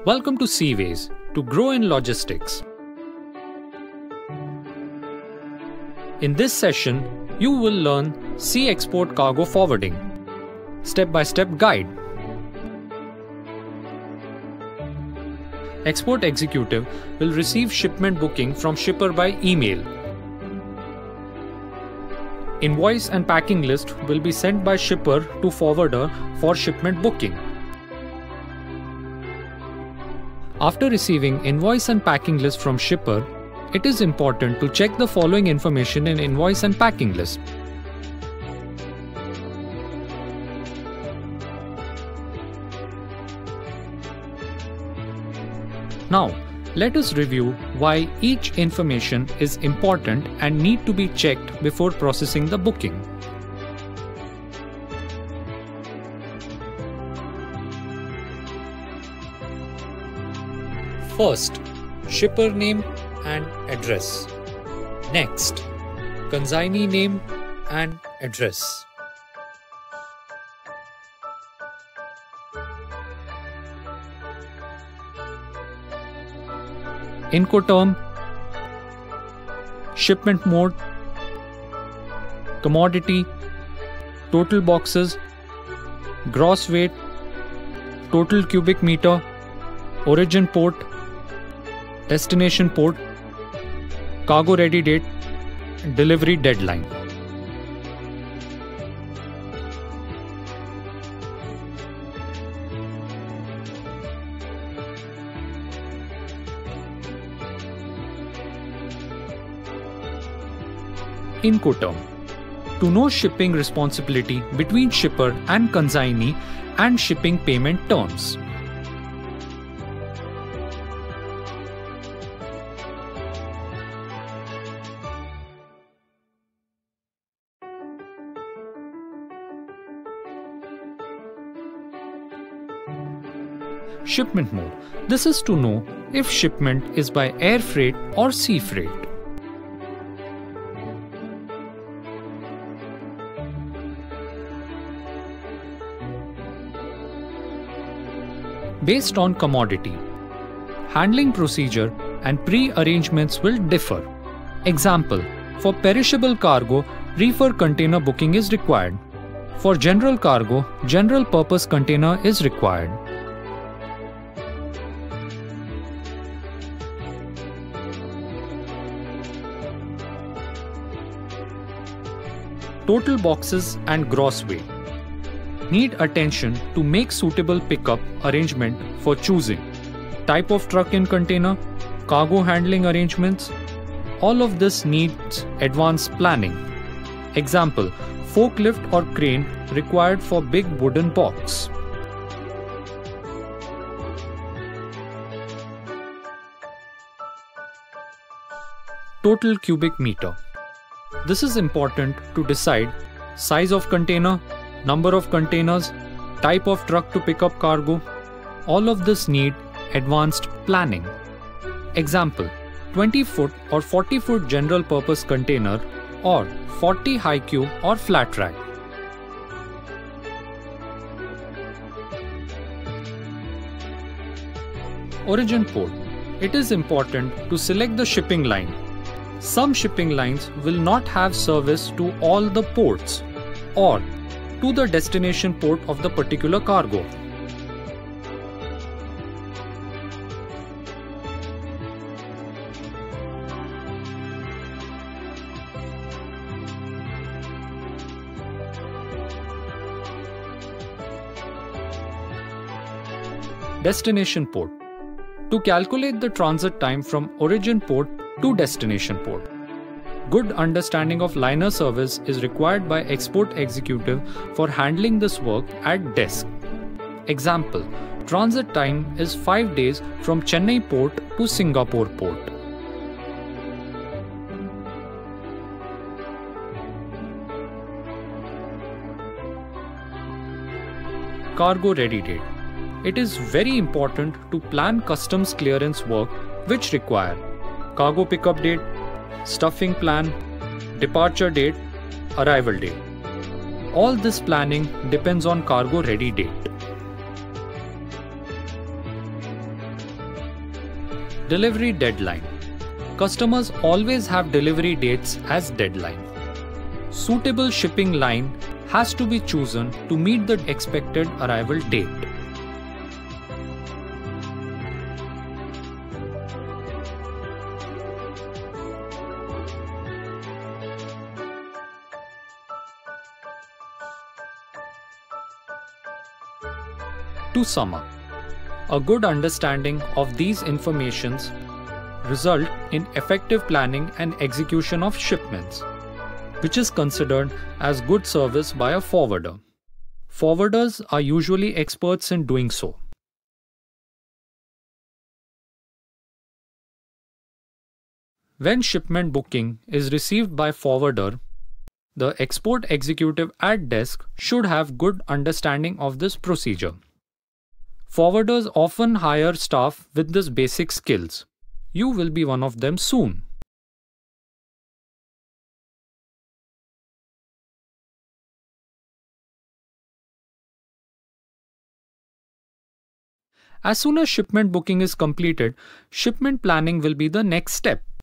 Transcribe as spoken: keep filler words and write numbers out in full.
Welcome to Seaways, to grow in logistics. In this session, you will learn Sea Export Cargo Forwarding, step-by-step guide. Export executive will receive shipment booking from shipper by email. Invoice and packing list will be sent by shipper to forwarder for shipment booking. After receiving invoice and packing list from shipper, it is important to check the following information in invoice and packing list. Now, let us review why each information is important and need to be checked before processing the booking. First, shipper name and address. Next, consignee name and address. Incoterm, shipment mode, commodity, total boxes, gross weight, total cubic meter, origin port, destination port, cargo ready date, delivery deadline. Incoterm. To know shipping responsibility between shipper and consignee and shipping payment terms. Shipment mode. This is to know if shipment is by air freight or sea freight. Based on commodity, handling procedure and pre-arrangements will differ. Example, for perishable cargo, reefer container booking is required. For general cargo, general purpose container is required. Total boxes and gross weight. Need attention to make suitable pickup arrangement for choosing type of truck in container, cargo handling arrangements. All of this needs advanced planning. Example, forklift or crane required for big wooden box. Total cubic meter. This is important to decide size of container, number of containers, type of truck to pick up cargo. All of this need advanced planning. Example, twenty foot or forty foot general purpose container or forty high cube or flat rack. Origin port. It is important to select the shipping line. Some shipping lines will not have service to all the ports or to the destination port of the particular cargo. Destination port. To calculate the transit time from origin port to destination port. Good understanding of liner service is required by export executive for handling this work at desk. Example, transit time is five days from Chennai port to Singapore port. Cargo ready date. It is very important to plan customs clearance work which require cargo pickup date, stuffing plan, departure date, arrival date. All this planning depends on cargo ready date. Delivery deadline. Customers always have delivery dates as deadline. Suitable shipping line has to be chosen to meet the expected arrival date. To sum up, a good understanding of these informations result in effective planning and execution of shipments, which is considered as good service by a forwarder. Forwarders are usually experts in doing so. When shipment booking is received by forwarder, the export executive at desk should have good understanding of this procedure. Forwarders often hire staff with these basic skills. You will be one of them soon. As soon as shipment booking is completed, shipment planning will be the next step.